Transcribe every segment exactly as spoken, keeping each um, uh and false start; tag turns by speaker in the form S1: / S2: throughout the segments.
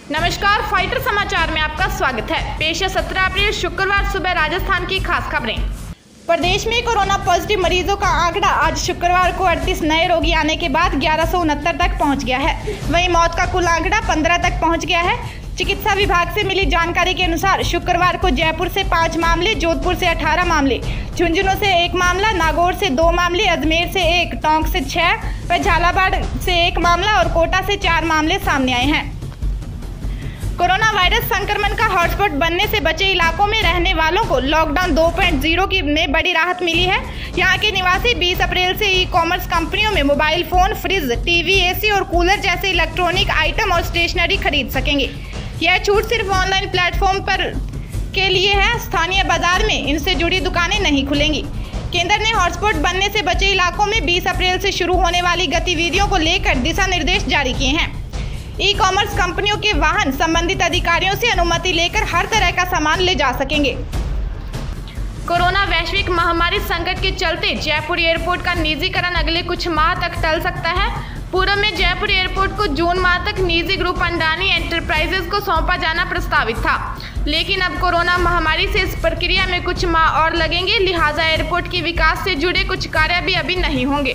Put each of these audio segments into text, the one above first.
S1: नमस्कार, फाइटर समाचार में आपका स्वागत है। पेश है सत्रह अप्रैल शुक्रवार सुबह राजस्थान की खास खबरें। प्रदेश में कोरोना पॉजिटिव मरीजों का आंकड़ा आज शुक्रवार को अड़तीस नए रोगी आने के बाद ग्यारह सौ उनहत्तर तक पहुंच गया है। वहीं मौत का कुल आंकड़ा पंद्रह तक पहुंच गया है। चिकित्सा विभाग से मिली जानकारी के अनुसार शुक्रवार को जयपुर से पाँच मामले, जोधपुर से अठारह मामले, झुंझुनू से एक मामला, नागौर से दो मामले, अजमेर से एक, टोंक से छह व झालावाड़ से एक मामला और कोटा से चार मामले सामने आए हैं। कोरोना वायरस संक्रमण का हॉटस्पॉट बनने से बचे इलाकों में रहने वालों को लॉकडाउन दो पॉइंट ज़ीरो की में बड़ी राहत मिली है। यहां के निवासी बीस अप्रैल से ई कॉमर्स कंपनियों में mobile phone, fridge, TV, AC और कूलर जैसे इलेक्ट्रॉनिक आइटम और स्टेशनरी खरीद सकेंगे। यह छूट सिर्फ ऑनलाइन प्लेटफॉर्म पर के लिए है। स्थानीय बाजार में इनसे जुड़ी दुकानें नहीं खुलेंगी। केंद्र ने हॉटस्पॉट बनने से बचे इलाकों में बीस अप्रैल से शुरू होने वाली गतिविधियों को लेकर दिशा निर्देश जारी किए हैं। ई कॉमर्स कंपनियों के वाहन संबंधित अधिकारियों से अनुमति लेकर हर तरह का सामान ले जा सकेंगे। कोरोना वैश्विक महामारी संकट के चलते जयपुर एयरपोर्ट का निजीकरण अगले कुछ माह तक टल सकता है। पूर्व में जयपुर एयरपोर्ट को जून माह तक निजी ग्रुप अंडानी एंटरप्राइजेज को सौंपा जाना प्रस्तावित था, लेकिन अब कोरोना महामारी से इस प्रक्रिया में कुछ माह और लगेंगे। लिहाजा एयरपोर्ट के विकास से जुड़े कुछ कार्य भी अभी नहीं होंगे।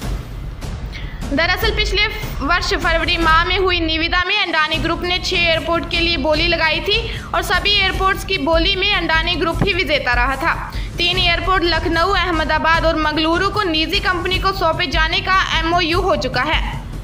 S1: दरअसल पिछले वर्ष फरवरी माह में हुई निविदा में अंडानी ग्रुप ने छह एयरपोर्ट के लिए बोली लगाई थी और सभी एयरपोर्ट्स की बोली में अंडानी ग्रुप ही विजेता रहा था। तीन एयरपोर्ट लखनऊ, अहमदाबाद और मंगलुरु को निजी कंपनी को सौंपे जाने का एमओयू हो चुका है।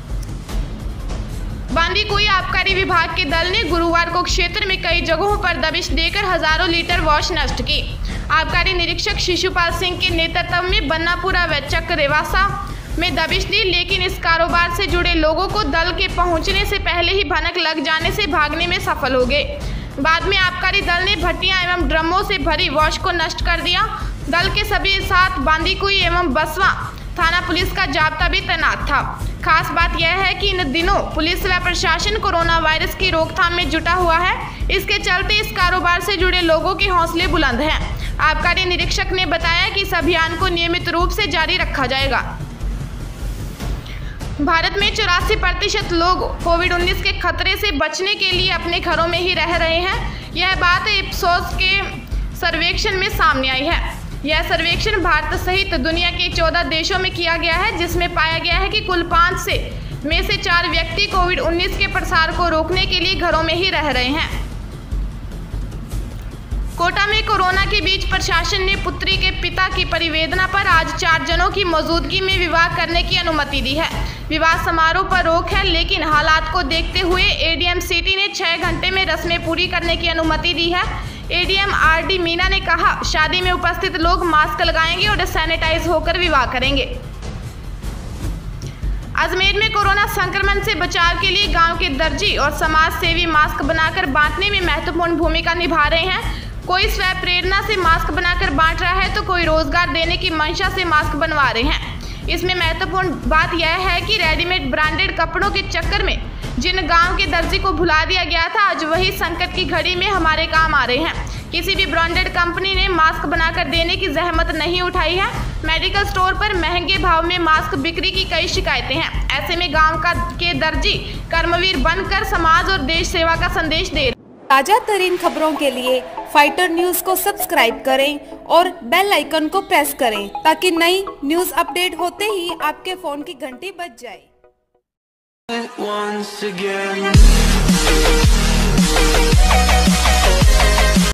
S1: बांदीकुई आबकारी विभाग के दल ने गुरुवार को क्षेत्र में कई जगहों पर दबिश देकर हजारों लीटर वॉश नष्ट की। आबकारी निरीक्षक शिशुपाल सिंह के नेतृत्व में बन्नापुरा व चकरेवासा में दबिश दी, लेकिन इस कारोबार से जुड़े लोगों को दल के पहुंचने से पहले ही भनक लग जाने से भागने में सफल हो गए। बाद में आबकारी दल ने भट्टियां एवं ड्रमों से भरी वॉश को नष्ट कर दिया। दल के सभी साथ बांदीकुई एवं बसवा थाना पुलिस का जाब्ता भी तैनात था। खास बात यह है कि इन दिनों पुलिस व प्रशासन कोरोना वायरस की रोकथाम में जुटा हुआ है। इसके चलते इस कारोबार से जुड़े लोगों के हौसले बुलंद हैं। आबकारी निरीक्षक ने बताया कि इस अभियान को नियमित रूप से जारी रखा जाएगा। भारत में चौरासी प्रतिशत लोग कोविड उन्नीस के खतरे से बचने के लिए अपने घरों में ही रह रहे हैं। यह बात इप्सोस के सर्वेक्षण में सामने आई है। यह सर्वेक्षण भारत सहित दुनिया के चौदह देशों में किया गया है, जिसमें पाया गया है कि कुल पाँच से में से चार व्यक्ति कोविड उन्नीस के प्रसार को रोकने के लिए घरों में ही रह रहे हैं। कोटा में कोरोना के बीच प्रशासन ने पुत्री के पिता की परिवेदना पर आज चार जनों की मौजूदगी में विवाह करने की अनुमति दी है। विवाह समारोह पर रोक है, लेकिन हालात को देखते हुए एडीएम सिटी ने छह घंटे में रस्में पूरी करने की अनुमति दी है। एडीएम आर डी मीना ने कहा, शादी में उपस्थित लोग मास्क लगाएंगे और सैनिटाइज होकर विवाह करेंगे। अजमेर में कोरोना संक्रमण से बचाव के लिए गांव के दर्जी और समाज सेवी मास्क बनाकर बांटने में महत्वपूर्ण भूमिका निभा रहे हैं। कोई स्वयं प्रेरणा से मास्क बनाकर बांट रहा है तो कोई रोजगार देने की मंशा से मास्क बनवा रहे हैं। इसमें महत्वपूर्ण बात यह है कि रेडीमेड ब्रांडेड कपड़ों के चक्कर में जिन गांव के दर्जी को भुला दिया गया था, आज वही संकट की घड़ी में हमारे काम आ रहे हैं। किसी भी ब्रांडेड कंपनी ने मास्क बनाकर देने की जहमत नहीं उठाई है। मेडिकल स्टोर पर महंगे भाव में मास्क बिक्री की कई शिकायतें हैं। ऐसे में गाँव का के दर्जी कर्मवीर बनकर समाज और देश सेवा का संदेश दे रहे हैं।
S2: ताजा तरीन खबरों के लिए फाइटर न्यूज को सब्सक्राइब करें और बेल आइकन को प्रेस करें ताकि नई न्यूज अपडेट होते ही आपके फोन की घंटी बज जाए।